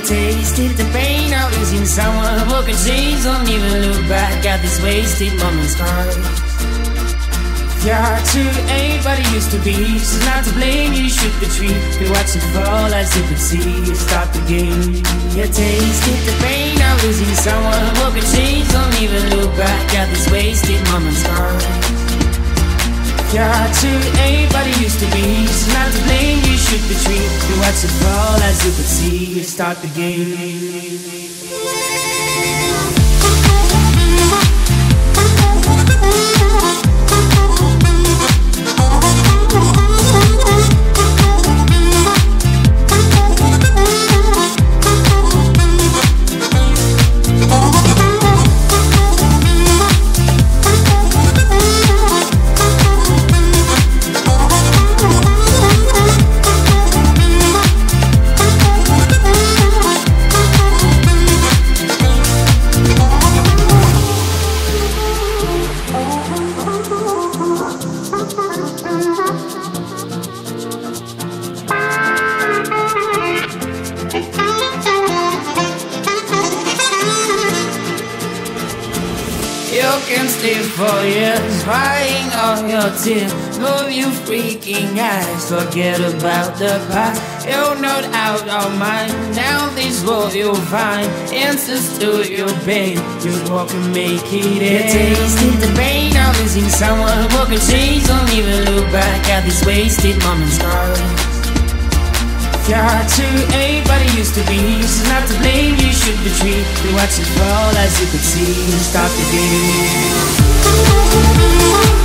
tasted the pain of losing someone who can change. Don't even look back at these wasted moments gone. Your heart to anybody used to be, she's not to blame, you shoot the tree. You watch it fall as you could see, you start the game. You tasted the pain of losing someone who can change. Don't even look back at these wasted moments gone. Your heart to anybody used to be, she's not to blame, you shoot the tree. You watch it fall as you could see, you start the game. You can stay for years, crying all your tears. Move your freaking eyes, forget about the past. You're not out of mind, now this world you'll find answers to your pain. You walk and make it end. You tasted the pain of losing someone who can change. Don't even look back at these wasted moments gone. Your heart to anybody used to be, she's not to blame, you should be treated. You watch it fall as you could see, you start the game.